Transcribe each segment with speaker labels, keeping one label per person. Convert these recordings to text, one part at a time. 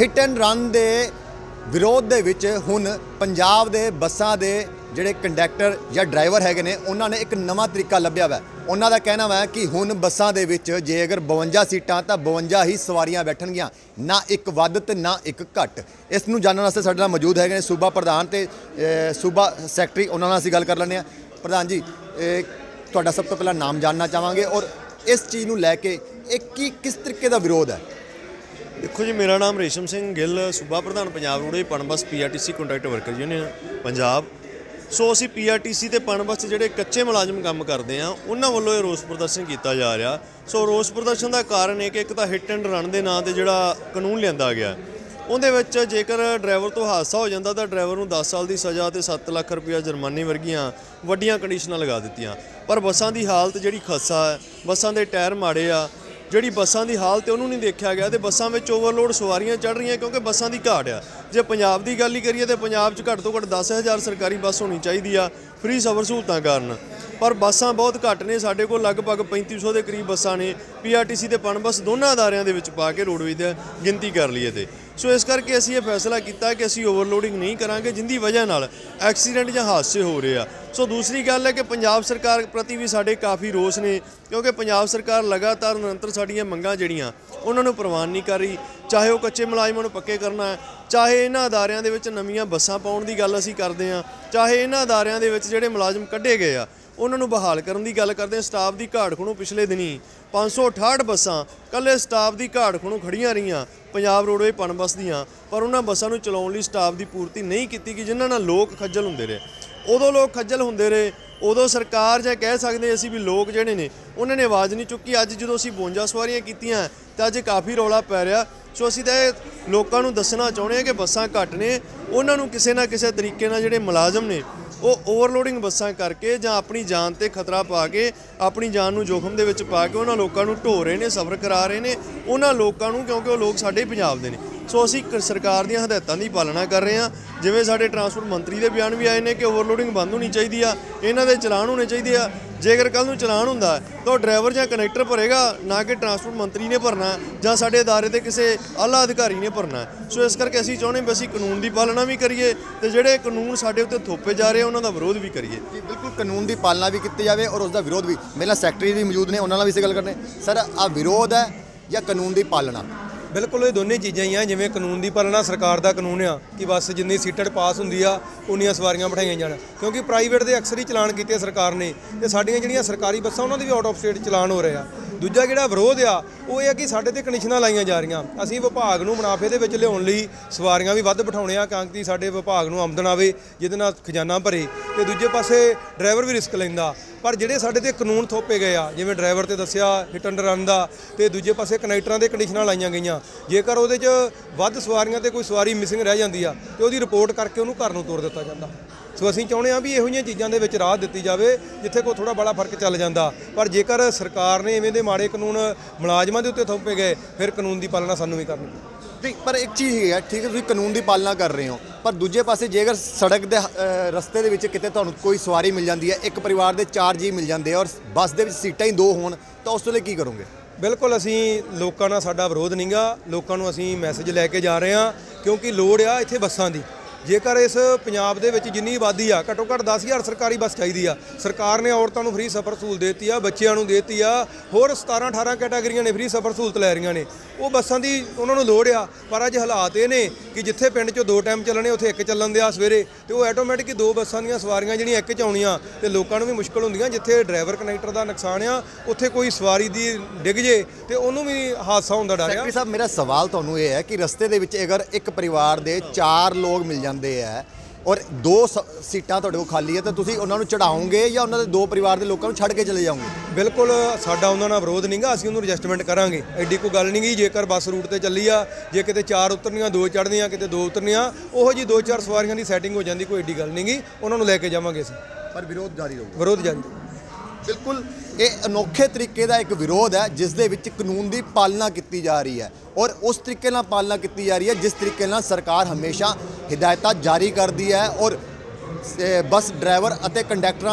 Speaker 1: Hit and run के विरोध दे विच हुण पंजाब दे बसां दे ਜਿਹੜੇ कंडक्टर या ड्राइवर हैगे ने उन्होंने एक नवा तरीका लभ्या वा। उन्हों का कहना वा कि हुण बसां दे विच जे अगर 52 सीटां तां 52 ही सवारियां बैठणगियां, ना एक वध ते ना एक घट। इस नूं जानण वास्ते साडे नाल मौजूद हैगे ने सूबा प्रधान ते सूबा सैकटरी, उन्हां नाल असीं गल कर लैंदे हां। प्रधान जी, तुहाडा सब तो पहला नाम जानना चाहांगे और इस चीज़ नूं लैके किस तरीके का विरोध है?
Speaker 2: देखो जी, मेरा नाम रेशम सिंह गिल, सूबा प्रधान Punjab roadways Punbus PRTC contract worker union Punjab. So असी PRTC ते पणबस ਜਿਹੜੇ ਕੱਚੇ ਮੁਲਾਜ਼ਮ ਕੰਮ ਕਰਦੇ ਆ ਉਹਨਾਂ ਵੱਲੋਂ ਇਹ ਰੋਸ ਪ੍ਰਦਰਸ਼ਨ ਕੀਤਾ ਜਾ ਰਿਹਾ। ਸੋ ਰੋਸ ਪ੍ਰਦਰਸ਼ਨ ਦਾ ਕਾਰਨ ਇਹ ਕਿ ਇੱਕ ਤਾਂ ਹਿੱਟ ਐਂਡ ਰਨ ਦੇ ਨਾਂ ਤੇ ਜਿਹੜਾ ਕਾਨੂੰਨ ਲਿਆਂਦਾ ਗਿਆ, ਉਹਦੇ ਵਿੱਚ ਜੇਕਰ ਡਰਾਈਵਰ ਤੋਂ ਹਾਦਸਾ ਹੋ ਜਾਂਦਾ ਤਾਂ ਡਰਾਈਵਰ ਨੂੰ 10 ਸਾਲ ਦੀ ਸਜ਼ਾ ਤੇ 7 ਲੱਖ ਰੁਪਇਆ ਜੁਰਮਾਨੇ ਵਰਗੀਆਂ ਵੱਡੀਆਂ ਕੰਡੀਸ਼ਨਾਂ ਲਗਾ ਦਿੱਤੀਆਂ। ਪਰ ਬੱਸਾਂ ਦੀ ਹਾਲਤ ਜਿਹੜੀ ਖਸਤਾ ਹੈ, ਬੱਸਾਂ ਦੇ ਟਾਇਰ ਮਾੜੇ ਆ, ਜਿਹੜੀ ਬੱਸਾਂ ਦੀ ਹਾਲਤ ਉਹਨੂੰ ਨਹੀਂ ਦੇਖਿਆ ਗਿਆ ਤੇ ਬੱਸਾਂ ਵਿੱਚ ਓਵਰਲੋਡ ਸਵਾਰੀਆਂ ਚੜ੍ਹ ਰਹੀਆਂ ਕਿਉਂਕਿ ਬੱਸਾਂ ਦੀ ਘਾਟ ਆ। ਜੇ ਪੰਜਾਬ ਦੀ ਗੱਲ ਹੀ ਕਰੀਏ ਤਾਂ ਪੰਜਾਬ 'ਚ ਘੱਟ ਤੋਂ ਘੱਟ 10,000 ਸਰਕਾਰੀ ਬੱਸ ਹੋਣੀ ਚਾਹੀਦੀ ਆ ਫ੍ਰੀ ਸਫ਼ਰ ਸਹੂਲਤਾਂ ਕਾਰਨ, ਪਰ ਬੱਸਾਂ ਬਹੁਤ ਘੱਟ ਨੇ। ਸਾਡੇ ਕੋਲ ਲਗਭਗ 3500 ਦੇ ਕਰੀਬ ਬੱਸਾਂ ਨੇ PRTC ਤੇ ਪਣਬਸ ਦੋਨਾਂ ਅਦਾਰਿਆਂ ਦੇ ਵਿੱਚ ਪਾ ਕੇ ਰੋਡਵੇਜ਼ ਦੀ ਗਿਣਤੀ ਕਰ ਲਈਏ ਤੇ। ਸੋ ਇਸ ਕਰਕੇ ਅਸੀਂ ਇਹ ਫੈਸਲਾ ਕੀਤਾ ਕਿ ਅਸੀਂ ਓਵਰਲੋਡਿੰਗ ਨਹੀਂ ਕਰਾਂਗੇ ਜਿੰਦੀ ਵਜ੍ਹਾ ਨਾਲ ਐਕਸੀਡੈਂਟ ਜਾਂ ਹਾਦਸੇ ਹੋ ਰਹੇ ਆ। ਸੋ ਦੂਸਰੀ ਗੱਲ ਹੈ ਕਿ ਪੰਜਾਬ ਸਰਕਾਰ ਪ੍ਰਤੀ ਵੀ ਸਾਡੇ ਕਾਫੀ ਰੋਸ ਨੇ ਕਿਉਂਕਿ ਪੰਜਾਬ ਸਰਕਾਰ ਲਗਾਤਾਰ ਨਿਰੰਤਰ ਸਾਡੀਆਂ ਮੰਗਾਂ ਜਿਹੜੀਆਂ ਉਹਨਾਂ ਨੂੰ ਪ੍ਰਵਾਨ ਨਹੀਂ ਕਰ ਰਹੀ। ਚਾਹੇ ਉਹ ਕੱਚੇ ਮੁਲਾਜ਼ਮਾਂ ਨੂੰ ਪੱਕੇ ਕਰਨਾ ਹੈ, ਚਾਹੇ ਇਹਨਾਂ ਅਦਾਰਿਆਂ ਦੇ ਵਿੱਚ ਨਵੀਆਂ ਬੱਸਾਂ ਪਾਉਣ ਦੀ ਗੱਲ ਅਸੀਂ ਕਰਦੇ ਹਾਂ, ਚਾਹੇ ਇਹਨਾਂ ਅਦਾਰਿਆਂ ਦੇ ਵਿੱਚ ਜਿਹੜੇ ਮੁਲਾਜ਼ਮ ਕੱਢੇ ਗਏ ਆ ਉਹਨਾਂ ਨੂੰ ਬਹਾਲ ਕਰਨ ਦੀ ਗੱਲ ਕਰਦੇ ਹਾਂ। ਸਟਾਫ ਦੀ ਘਾਟ ਖੁਣੋਂ ਪਿਛਲੇ ਦਿਨੀ 568 ਬੱਸਾਂ ਕੱਲੇ ਸਟਾਫ ਦੀ ਘਾਟ ਖੁਣੋਂ ਖੜੀਆਂ ਰਹੀਆਂ ਪੰਜਾਬ ਰੋਡਵੇਜ਼ ਪਣਬਸ ਦੀਆਂ, ਪਰ ਉਹਨਾਂ ਬੱਸਾਂ ਨੂੰ ਚਲਾਉਣ ਲਈ ਸਟਾਫ ਦੀ ਪੂਰਤੀ ਨਹੀਂ ਕੀਤੀ ਗਈ ਜਿਨ੍ਹਾਂ ਨਾਲ ਲੋਕ ਖੱਜਲ ਹੁੰਦੇ ਰਹੇ। ਉਦੋਂ ਲੋਕ ਖੱਜਲ ਹੁੰਦੇ ਰਹੇ, ਉਦੋਂ ਸਰਕਾਰ ਜਾਂ ਕਹਿ ਸਕਦੇ ਅਸੀਂ ਵੀ ਲੋਕ ਜਿਹੜੇ ਨੇ ਉਹਨਾਂ ਨੇ ਆਵਾਜ਼ ਨਹੀਂ ਚੁੱਕੀ। ਅੱਜ ਜਦੋਂ ਅਸੀਂ 52 ਸਵਾਰੀਆਂ ਕੀਤੀਆਂ ਤਾਂ ਅੱਜ ਕਾਫੀ ਰੌਲਾ ਪੈ ਰਿਹਾ। ਸੋ ਅਸੀਂ ਤਾਂ ਲੋਕਾਂ ਨੂੰ ਦੱਸਣਾ ਚਾਹੁੰਦੇ ਹਾਂ ਕਿ ਬੱਸਾਂ ਘੱਟ ਨੇ, ਉਹਨਾਂ ਨੂੰ ਕਿਸੇ ਨਾ ਕਿਸੇ ਤਰੀਕੇ ਨਾਲ ਜਿਹੜੇ ਮੁਲਾਜ਼ਮ ਨੇ ਉਹ ਓਵਰਲੋਡਿੰਗ ਬੱਸਾਂ ਕਰਕੇ ਜਾਂ ਆਪਣੀ ਜਾਨ ਤੇ ਖਤਰਾ ਪਾ ਕੇ, ਆਪਣੀ ਜਾਨ ਨੂੰ ਜੋਖਮ ਦੇ ਵਿੱਚ ਪਾ ਕੇ ਉਹਨਾਂ ਲੋਕਾਂ ਨੂੰ ਢੋ ਰਹੇ ਨੇ, ਸਫ਼ਰ ਕਰਾ ਰਹੇ ਨੇ ਉਹਨਾਂ ਲੋਕਾਂ ਨੂੰ, ਕਿਉਂਕਿ ਉਹ ਲੋਕ ਸਾਡੇ ਪੰਜਾਬ ਦੇ ਨੇ। ਸੋ ਅਸੀਂ ਸਰਕਾਰ ਦੀਆਂ ਹਦਾਇਤਾਂ ਦੀ ਪਾਲਣਾ ਕਰ ਰਹੇ ਹਾਂ। ਜਿਵੇਂ ਸਾਡੇ ਟਰਾਂਸਪੋਰਟ ਮੰਤਰੀ ਦੇ ਬਿਆਨ ਵੀ ਆਏ ਨੇ ਕਿ ਓਵਰਲੋਡਿੰਗ ਬੰਦ ਹੋਣੀ ਚਾਹੀਦੀ ਆ, ਇਹਨਾਂ ਦੇ ਚਲਾਨ ਹੋਣੇ ਚਾਹੀਦੇ ਆ। ਜੇਕਰ ਕੱਲ੍ਹ ਨੂੰ ਚਲਾਨ ਹੁੰਦਾ ਤਾਂ ਉਹ ਡਰਾਈਵਰ ਜਾਂ ਕਨੈਕਟਰ ਭਰੇਗਾ, ਨਾ ਕਿ ਟਰਾਂਸਪੋਰਟ ਮੰਤਰੀ ਨੇ ਭਰਨਾ ਜਾਂ ਸਾਡੇ ਅਦਾਰੇ ਦੇ ਕਿਸੇ ਆਲਾ ਅਧਿਕਾਰੀ ਨੇ ਭਰਨਾ। ਸੋ ਇਸ ਕਰਕੇ ਅਸੀਂ ਚਾਹੁੰਦੇ ਵੀ ਅਸੀਂ ਕਾਨੂੰਨ ਦੀ ਪਾਲਣਾ ਵੀ ਕਰੀਏ ਤੇ ਜਿਹੜੇ ਕਾਨੂੰਨ ਸਾਡੇ ਉੱਤੇ ਥੋਪੇ ਜਾ ਰਹੇ ਉਹਨਾਂ ਦਾ ਵਿਰੋਧ ਵੀ ਕਰੀਏ।
Speaker 1: ਬਿਲਕੁਲ ਕਾਨੂੰਨ ਦੀ ਪਾਲਣਾ ਵੀ ਕੀਤੀ ਜਾਵੇ ਔਰ ਉਸ ਦਾ ਵਿਰੋਧ ਵੀ। ਮੇਰੇ ਨਾਲ ਸੈਕਟਰੀ ਵੀ ਮੌਜੂਦ ਨੇ, ਉਹਨਾਂ ਨਾਲ ਵੀ ਇਸ ਗੱਲ ਕਰਦੇ ਸਰ, ਆ ਵਿਰੋਧ ਹੈ ਜਾਂ ਕਾਨੂੰਨ ਦੀ ਪਾਲਣਾ?
Speaker 3: बिल्कुल ये दोनों चीज़ा ही हैं। जिमें कानून की पालना सरकार का कानून आ कि बस जिन्नी सीटें पास होंगी आ उन्नियां सवारियां बिठाई जान, क्योंकि प्राइवेट के अक्सर ही चलान किए सरकार ने ते साडियां जिहड़ियां सरकारी बसां उन्हां दे भी आउट ऑफ स्टेट चलान हो रहे हैं। दूजा जिहड़ा विरोध आ वो ये कि साडे ते कंडीशनां लाईयां जा रहीआं। असीं विभाग नूं मुनाफे दे विच लिआउण लई सवारियां भी वध बिठाउणे आ ताकि साडे विभाग नूं आमदन आवे जिहदे नाल खजाना भरे, ते दूजे पासे ड्राइवर भी रिस्क लैंदा। पर ਜਿਹੜੇ ਸਾਡੇ ਤੇ ਕਾਨੂੰਨ ਥੋਪੇ ਗਏ ਆ, ਜਿਵੇਂ ਡਰਾਈਵਰ ਤੇ ਦੱਸਿਆ ਹਿੱਟ ਐਂਡ ਰਨ ਦਾ, ਤੇ ਦੂਜੇ ਪਾਸੇ ਕਨੈਕਟਰਾਂ ਦੇ ਕੰਡੀਸ਼ਨਾਂ ਲਾਈਆਂ ਗਈਆਂ। ਜੇਕਰ ਉਹਦੇ 'ਚ ਵੱਧ ਸਵਾਰੀਆਂ ਤੇ ਕੋਈ ਸਵਾਰੀ ਮਿਸਿੰਗ ਰਹਿ ਜਾਂਦੀ ਆ ਤੇ ਉਹਦੀ ਰਿਪੋਰਟ ਕਰਕੇ ਉਹਨੂੰ ਘਰ ਨੂੰ ਤੋਰ ਦਿੱਤਾ ਜਾਂਦਾ। ਸੋ ਅਸੀਂ ਚਾਹੁੰਦੇ ਹਾਂ ਵੀ ਇਹੋ ਜਿਹੀਆਂ ਚੀਜ਼ਾਂ ਦੇ ਵਿੱਚ ਰਾਹਤ ਦਿੱਤੀ ਜਾਵੇ ਜਿੱਥੇ ਕੋਈ ਥੋੜਾ ਬੜਾ ਫਰਕ ਚੱਲ ਜਾਂਦਾ। ਪਰ ਜੇਕਰ ਸਰਕਾਰ ਨੇ ਇਵੇਂ ਦੇ ਮਾੜੇ ਕਾਨੂੰਨ ਮੁਲਾਜ਼ਮਾਂ ਦੇ ਉੱਤੇ ਥੋਪੇ ਗਏ ਫਿਰ ਕਾਨੂੰਨ ਦੀ ਪਾਲਣਾ ਸਾਨੂੰ ਵੀ ਕਰਨੀ ਪਊ।
Speaker 1: नहीं, पर एक चीज़ है ठीक है, तुसीं कानून की पालना कर रहे हो, पर दूजे पासे जेकर सड़क के रस्ते दे विच किते तुहानूं कोई सवारी मिल जाती है, एक परिवार के 4 जी मिल जाते और बस दे विच सीटां ही 2 होण तो उस वेले की करोगे?
Speaker 3: बिल्कुल असीं लोकां नाल साडा विरोध नहीं गा, लोकां नूं असीं मैसेज लैके जा रहे हैं क्योंकि लोड़ आ इत्थे बसां दी। ਜੇਕਰ ਇਸ ਪੰਜਾਬ ਦੇ ਵਿੱਚ ਜਿੰਨੀ ਆਬਾਦੀ ਆ ਘੱਟੋ ਘੱਟ 10,000 ਸਰਕਾਰੀ ਬੱਸ ਚਾਹੀਦੀ ਆ। ਸਰਕਾਰ ਨੇ ਔਰਤਾਂ ਨੂੰ ਫ੍ਰੀ ਸਫ਼ਰ ਸਹੂਲਤ ਦੇਤੀ ਆ, ਬੱਚਿਆਂ ਨੂੰ ਦੇਤੀ ਆ, ਹੋਰ 17-18 ਕੈਟਾਗਰੀਆਂ ਨੇ ਫ੍ਰੀ ਸਫ਼ਰ ਸਹੂਲਤ ਲੈ ਰਹੀਆਂ ਨੇ। ਉਹ ਬੱਸਾਂ ਦੀ ਉਹਨਾਂ ਨੂੰ ਲੋੜ ਆ, ਪਰ ਅੱਜ ਹਾਲਾਤ ਇਹ ਨੇ ਕਿ ਜਿੱਥੇ ਪਿੰਡ 'ਚੋਂ 2 ਟਾਈਮ ਚੱਲਣੇ ਉੱਥੇ 1 ਚੱਲਣ ਦਿਆ ਸਵੇਰੇ, ਤੇ ਉਹ ਆਟੋਮੈਟਿਕ ਹੀ 2 ਬੱਸਾਂ ਦੀਆਂ ਸਵਾਰੀਆਂ ਜਿਹੜੀਆਂ 1 'ਚ ਆਉਣੀਆਂ ਤੇ ਲੋਕਾਂ ਨੂੰ ਵੀ ਮੁਸ਼ਕਲ ਹੁੰਦੀਆਂ। ਜਿੱਥੇ ਡਰਾਈਵਰ ਕਨੈਕਟਰ ਦਾ ਨੁਕਸਾਨ ਆ ਉੱਥੇ ਕੋਈ ਸਵਾਰੀ ਦੀ ਡਿੱਗ ਜੇ ਤੇ ਉਹਨੂੰ ਵੀ ਹਾਦਸਾ ਹੁੰਦਾ ਡਰ ਆ।
Speaker 1: ਸੈਕਟਰੀ ਸਾਹਿਬ, ਮੇਰਾ ਸਵਾਲ ਤੁਹਾਨੂੰ ਇਹ ਹੈ ਕਿ ਰਸਤੇ ਦੇ ਵਿੱਚ ਅਗਰ ਇੱਕ ਪਰਿਵਾਰ ਦੇ 4 ਲੋਕ ਮਿਲ ਜਾਂਦੇ ਆ और 2 सीटां तुहाडे कोल खाली है तो तुसीं उन्हां नूं चढ़ाओगे या उन्हां दे 2 परिवार के लोगों को छड्ड के चले जाओगे?
Speaker 3: बिल्कुल साडा उन्हां नाल विरोध नहीं गा, असीं उहनूं एडजस्टमेंट करांगे। एडी कोई गल नहीं गी। जेकर बस रूट ते चली आ, जे किते 4 उतरनियां 2 चढ़नियां किते 2 उतरनियां, ओहो जी 2-4 सवारियां दी सैटिंग हो जांदी, कोई एडी गल नहीं गी। उन्हां नूं लैके जावांगे असीं,
Speaker 1: पर विरोध जारी रहूगा।
Speaker 3: विरोध जारी।
Speaker 1: बिल्कुल ये अनोखे तरीके का एक विरोध है जिस दे विच कानून की पालना की जा रही है और उस तरीके नाल पालना की जा रही है जिस तरीके नाल सरकार हमेशा हिदायतां जारी करती है और बस ड्राइवर और कंडक्टरां नूं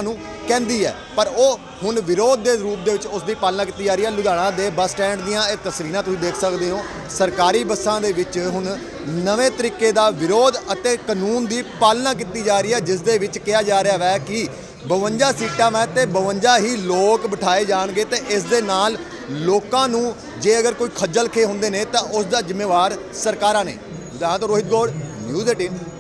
Speaker 1: ਕਹਿੰਦੀ ਹੈ, ਪਰ ਉਹ ਹੁਣ ਵਿਰੋਧ ਦੇ ਰੂਪ ਦੇ ਵਿੱਚ ਉਸ ਦੀ ਪਾਲਣਾ ਕੀਤੀ ਜਾ ਰਹੀ ਹੈ। ਲੁਧਿਆਣਾ ਦੇ ਬੱਸ ਸਟੈਂਡ ਦੀਆਂ ਇਹ ਤਸਵੀਰਾਂ ਤੁਸੀਂ ਦੇਖ ਸਕਦੇ ਹੋ। ਸਰਕਾਰੀ ਬੱਸਾਂ ਦੇ ਵਿੱਚ ਹੁਣ ਨਵੇਂ ਤਰੀਕੇ ਦਾ ਵਿਰੋਧ ਅਤੇ ਕਾਨੂੰਨ ਦੀ ਪਾਲਣਾ ਕੀਤੀ ਜਾ ਰਹੀ ਹੈ, ਜਿਸ ਦੇ ਵਿੱਚ ਕਿਹਾ ਜਾ ਰਿਹਾ ਹੈ ਕਿ 52 ਸੀਟਾਂ ਮੈਂ ਤੇ 52 ਹੀ ਲੋਕ ਬਿਠਾਏ ਜਾਣਗੇ ਤੇ ਇਸ ਦੇ ਨਾਲ ਲੋਕਾਂ ਨੂੰ ਜੇ ਅਗਰ ਕੋਈ ਖੱਜਲ ਖੇ ਹੁੰਦੇ ਨੇ ਤਾਂ ਉਸ ਦਾ ਜ਼ਿੰਮੇਵਾਰ ਸਰਕਾਰਾਂ ਨੇ। ਲੁਧਿਆਣਾ ਤੋਂ ਰੋਹਿਤ ਗੌੜ, ਨਿਊਜ਼ 18।